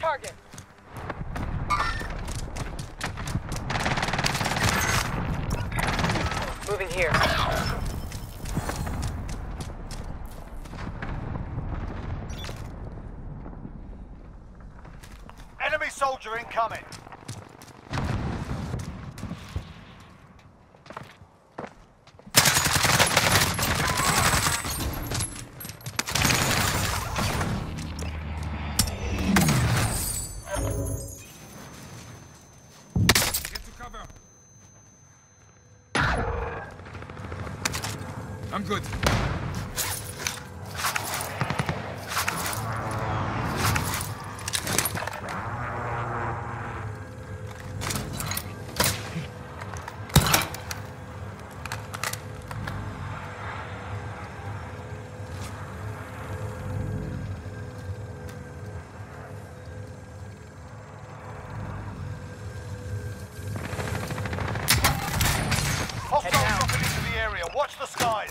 target. Moving here. Enemy soldier incoming. I'm good. Hostiles dropping into the area. Watch the skies.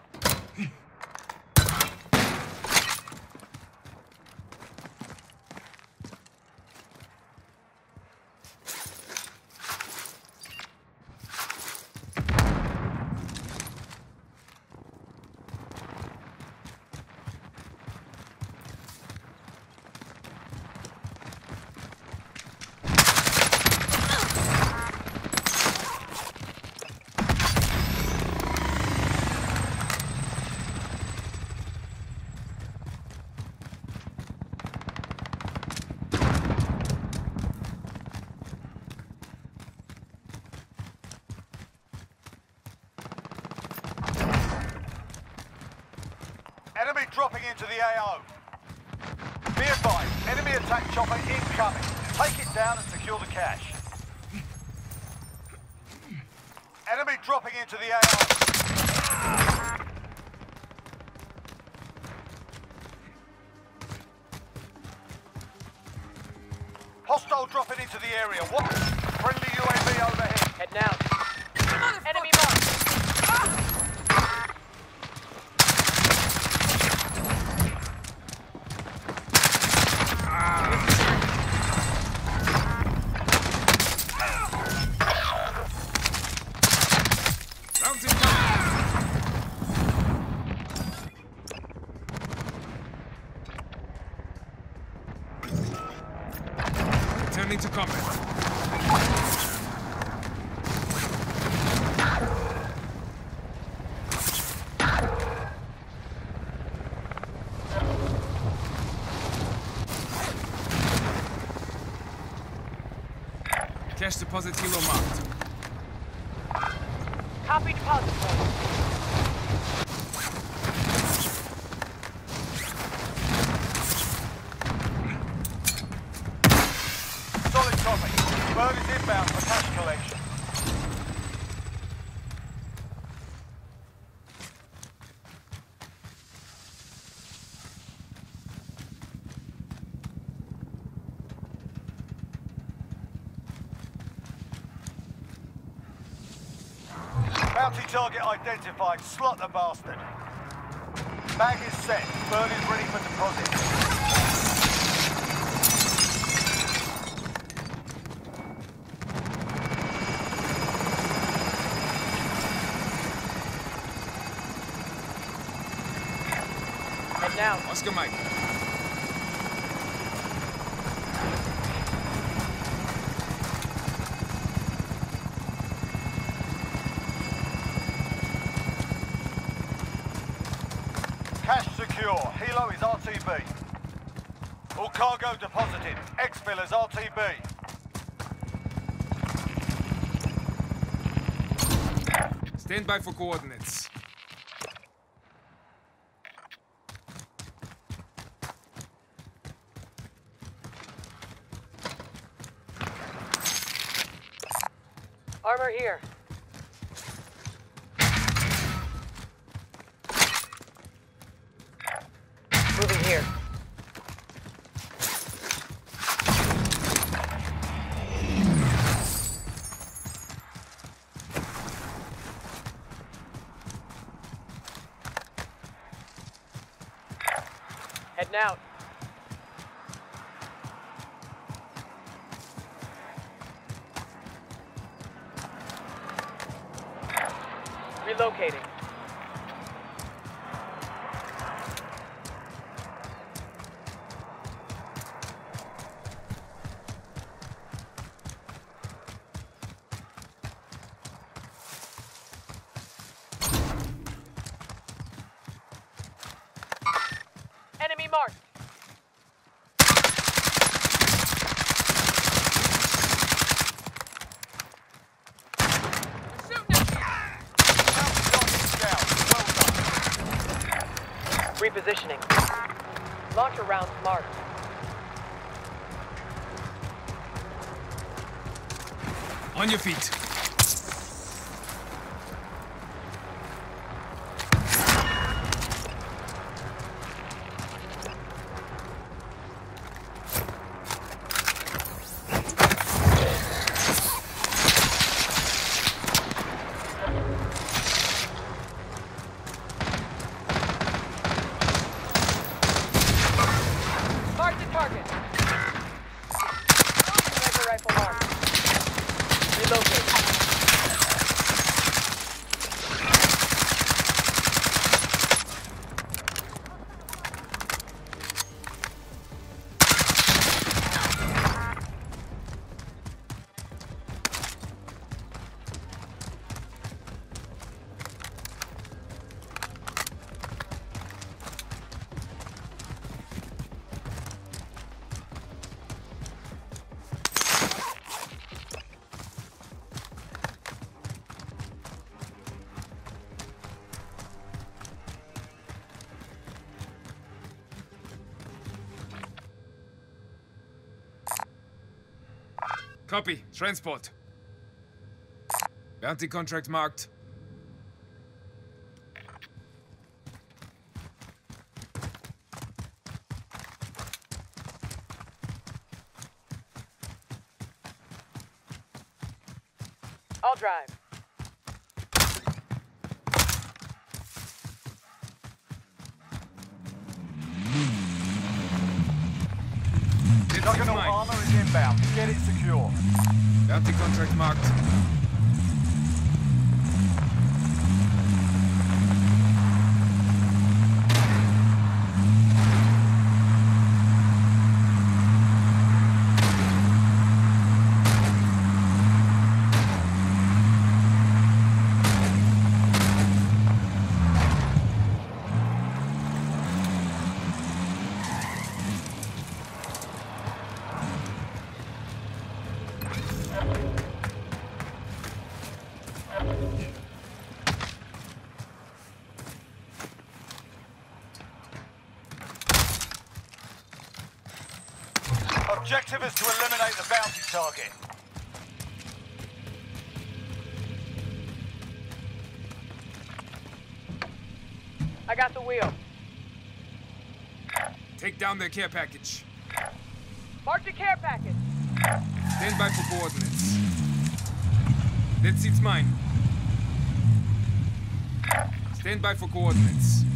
Enemy dropping into the AO. Be advised, enemy attack chopper incoming. Take it down and secure the cache. Enemy dropping into the AO. Hostile dropping into the area. What? Friendly UAV overhead. Head now. Enemy marked. Returning to combat. Cash deposit helo marked. Copy deposit point. Solid copy. Bird is inbound for cash collection. Bounty target identified. Slot the bastard. Bag is set. Bird is ready for deposit. Head now. Oscar Mike. Cash secure. Helo is RTB. All cargo deposited. Exfil is RTB. Stand by for coordinates. Armor here. Moving here. Heading out. Relocating. Enemy marked. Repositioning. Launcher rounds marked. On your feet. Mark the target. Sniper rifle marked. Relocate. Copy. Transport. Bounty contract marked. I'll drive. It's Juggernaut mine. armor is inbound. Get it secure. Bounty contract marked. Objective is to eliminate the bounty target. I got the wheel. Take down their care package. Mark the care package. Stand by for coordinates. That seat's mine. Stand by for coordinates.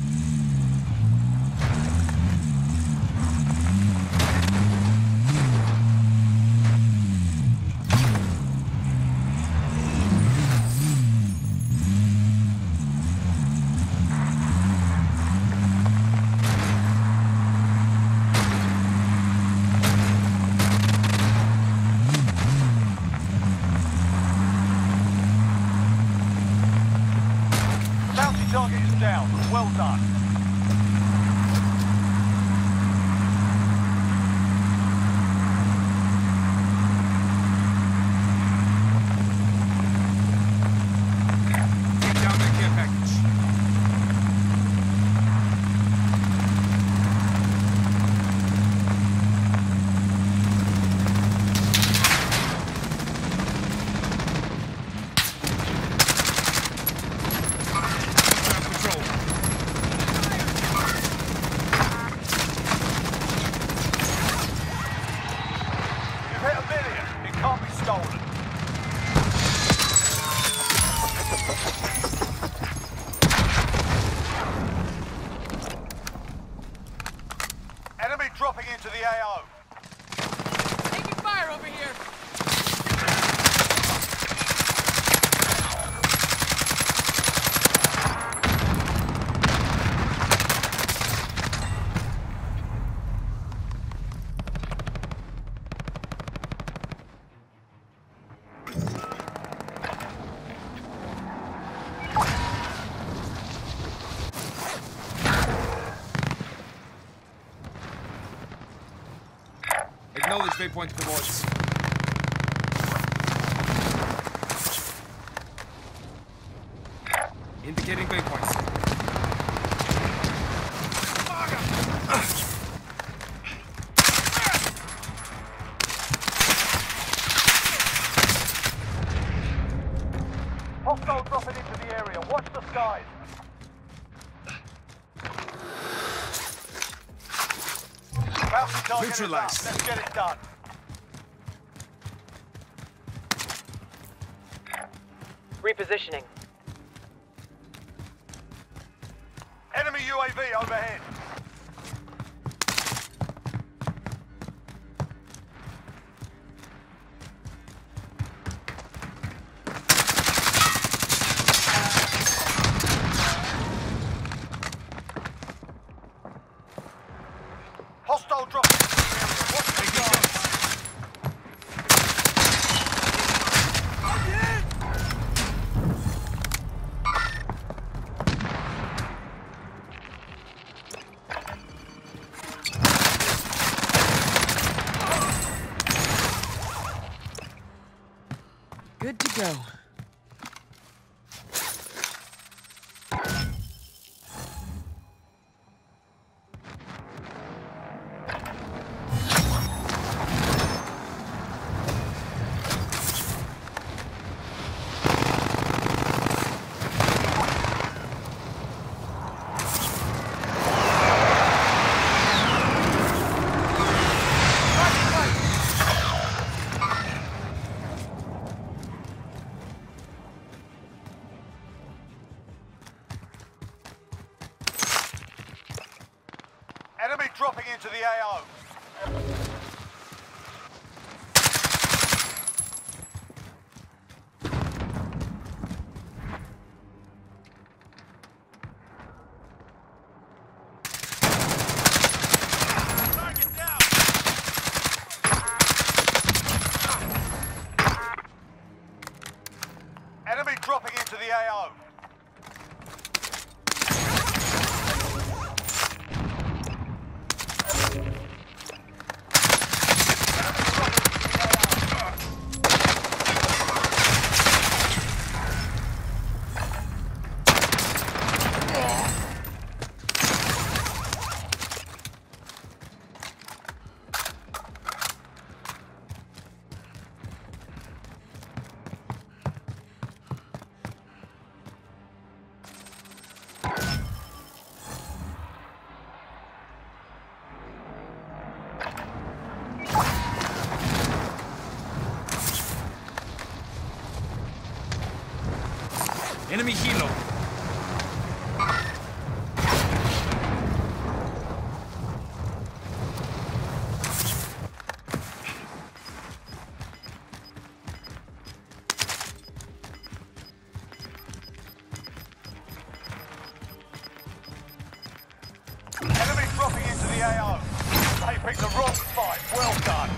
Bounty target is down. Well done. Take down their care package. Ground control. Knowledge waypoint towards. Indicating waypoints. Hostile dropping into the area. Watch the skies. Bounty target is up. Neutralized. Let's get it done. Repositioning. Enemy UAV overhead. Hostile dropping into the area. Watch the skies. Good to go. Enemy dropping into the AO. Target down. Enemy dropping into the AO. Enemy helo. Enemy dropping into the AO. They picked the wrong fight. Well done.